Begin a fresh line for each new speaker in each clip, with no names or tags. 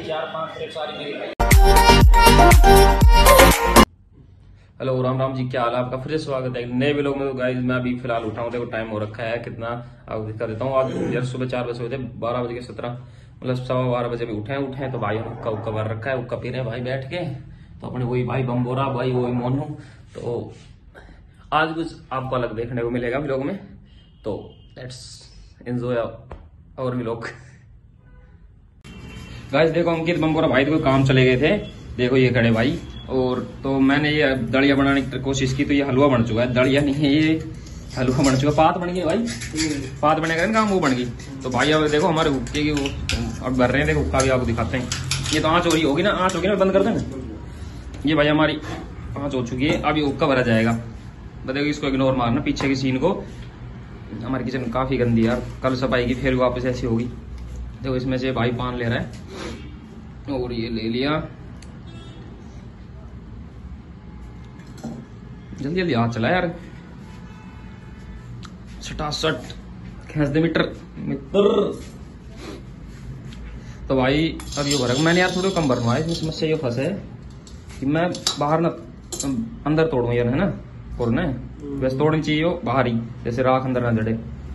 Hello Ram Ram ji, क्या हाल है आपका। फिर से स्वागत है एक नए व्लॉग में। तो गाइस मैं अभी फिलहाल उठा हूँ, देखो टाइम हो रखा है कितना, आपको दिखा देता हूँ। आज यार सुबह 4 बजे होते, 12:17 मतलब 12:15 बजे भी उठे तो भाई हुक्का उक्का भर रखा है, हुक्का पी रहे हैं भाई बैठ के। तो अपने वही भाई बम्बोरा भाई वही मोनू। तो आज कुछ आपको अलग देखने को मिलेगा व्लॉग में, तो let's enjoy our vlog. Guys देखो अंकित बम्बोरा भाई तो काम चले गए थे, देखो ये खड़े भाई। और तो मैंने ये दलिया बनाने की कोशिश की तो ये हलवा बन चुका है, दलिया नहीं है ये हलवा बन चुका, पात बन गई भाई, पात बनेगा ना वो बन गई। तो भाई अब देखो हमारे हुक्के की वो अब भर रहे हैं, देखो हुक्का भी आपको दिखाते हैं। ये तो आँच हो रही होगी ना, आँच होगी ना, बंद कर देना। ये भाई हमारी आँच हो चुकी है, अब ये हुक्का भरा जाएगा। देखो इसको इग्नोर मारना, पीछे की सीन को। हमारी किचन काफी गंदी यार, कल सफाई की फिर वापस ऐसी होगी। देखो इसमें से भाई पान ले रहा है और ये ले लिया, जल्दी जल्दी हाथ चला यार, सटासट खींच दे मित्र। तो भाई अब ये भरक मैंने यार थोड़ा कम भरना है, इसमें समस्या ये फंसे कि मैं बाहर ना अंदर तोड़ू यार, है ना तोड़ना है वैसे तोड़नी चाहिए हो बाहर ही, जैसे राख अंदर ना जड़े।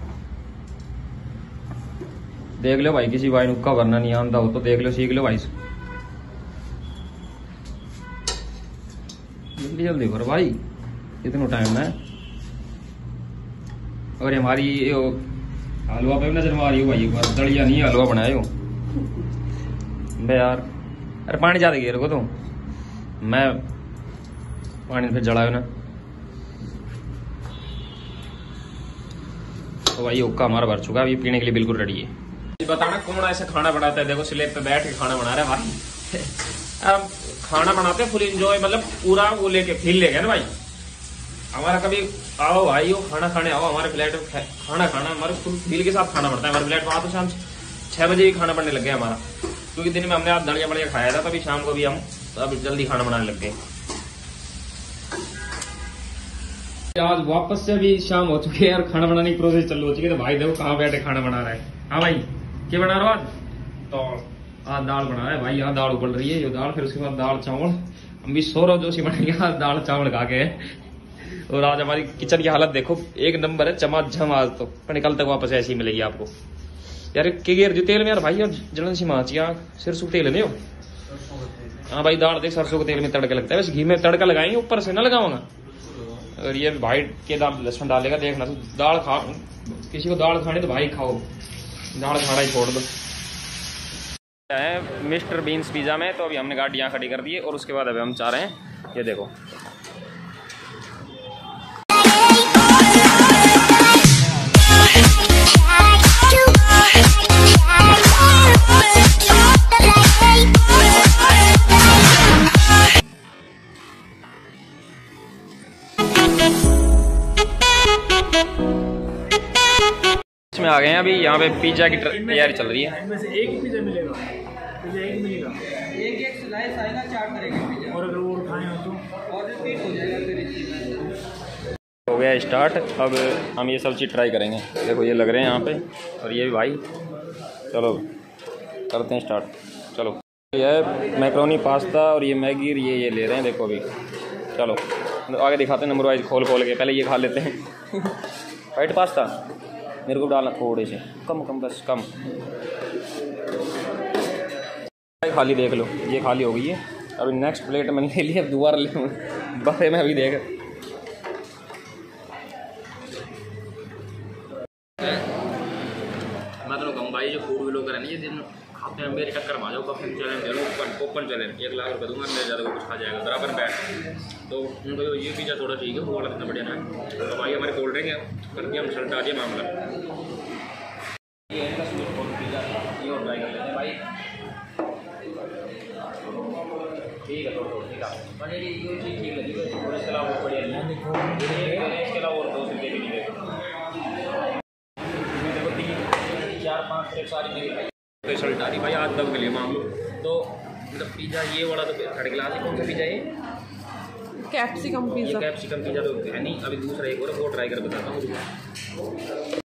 देख लो भाई किसी भाई नुक्का भरना नहीं आंदा हो तो देख लो, सीख लो भाई। जल्दी जल्दी भर भाई, इतना टाइम है। और हमारी हलवा पे नजर मारी हो भाई, एक बार दलिया नहीं हलवा बनाए हो बे यार। अरे पानी ज्यादा गिर को तो मैं पानी फिर जलायो ना। तो भाई हुक्का हमारा भर चुका है, अभी पीने के लिए बिल्कुल रेडी है। बताना कौन ऐसा खाना बनाता है, देखो स्लेब पे बैठ के खाना बना रहा है भाई। अब खाना बनाते फुल एंजॉय, मतलब पूरा वो लेके फील लेगा ना भाई। हमारा कभी आओ भाई वो खाना खाने आओ हमारे फ्लैट में, खाना हमारे फुल फील के साथ खाना पड़ता है हमारे फ्लैट में। तो शाम 6 बजे ही खाना बनने लग गया हमारा, क्योंकि दिन में हमने आज दलिया बड़िया खाया था, तभी शाम को भी हम अब जल्दी खाना बनाने लग गए। आज वापस से भी शाम हो चुकी है यार, खाना बनाने की प्रोसेस चालू हो चुकी है। तो भाई देखो कहाँ बैठे खाना बना रहा है। हाँ भाई क्या बना रहा हो आज? तो आज दाल बना रहा है भाई, यहाँ दाल उबल रही है, ये दाल, फिर उसके बाद दाल चावल। हम भी सौरभ जोशी बनेंगे आज दाल चावल खा के। और आज हमारी किचन की हालत देखो एक नंबर है, चमाचम। आज तो निकल तक वापस ऐसी मिलेगी आपको यार। के जो तेल में यार भाई, और जलन सी माची सरसों का तेल नहीं हो। हाँ भाई दाल देख सरसों के तेल में तड़का लगता है, वैसे घी में तड़का लगाएंगे ऊपर से ना लगाऊंगा। और ये भाई के दाल लहसुन डालेगा, देखना तो दाल खा, किसी को दाल खानी तो भाई खाओ, दाल खाना ही छोड़ दो। है मिस्टर बीन्स पिज्जा में, तो अभी हमने गाड़ी यहाँ खड़ी कर दी है और उसके बाद अभी हम चाह रहे हैं, ये देखो में आ गए हैं। अभी यहाँ पे पिज्जा की तैयारी चल रही है।
इनमें से एक ही पिज्जा मिलेगा, पिज्जा एक मिलेगा,
एक स्लाइस आएगा, 4 तरह के पिज्जा।
और अगर वो खाए हो तो
और रिपीट हो जाएगा फिर।
हो गया स्टार्ट, अब हम ये सब चीज़ ट्राई करेंगे। देखो ये लग रहे हैं यहाँ पे, और ये भी भाई। चलो करते हैं स्टार्ट। चलो ये मैक्रोनी पास्ता और ये मैगी ये ले रहे हैं, देखो अभी। चलो आगे दिखाते हैं नंबर वाइज खोल के, पहले ये खा लेते हैं। वाइट पास्ता मेरे को डालना थोड़े से कम बस कम। खाली देख लो, ये खाली हो गई है। अभी नेक्स्ट प्लेट मैंने ले लिया, अब दोबारा ले बारे में अभी देख। मैं तो कहूँ भाई जो फूड व्लॉगर है ना, ये दिन खाते हैं मेरे टक्कर में आ जाओ, कफन चैलेंज ले लो, ओपन चैलेंज 1 लाख रुपये दूंगा, मेरे ज़्यादा कुछ खा जाएगा बराबर बैठ। तो उनको ये पिज्जा थोड़ा ठीक है, वो वाला कितना बढ़िया है। तो भाई हमारे कोल्ड ड्रिंक है करके हम सल्टा दिया मामला। ये इनका स्वीट कॉर्न पिज्जा, ये और ट्राई कर लेते हैं भाई। ठीक है थोड़ा ठीक है, ये चीज़ ठीक लगी और इसके अलावा बहुत बढ़िया है। इसके अलावा और 2 रुपये भी नहीं देते, 4-5 एक सारी मेरी स्पेशल डाली भाई आज तक के लिए मान लो। तो मतलब पिज़्ज़ा ये वाला तो 3rd क्लास है। कौन सा पिज़्ज़ा है?
Capsicum pizza.
कैप्सिकम पिज़्ज़ा तो है नहीं, अभी दूसरा एक और वो ट्राई कर बताता हूँ।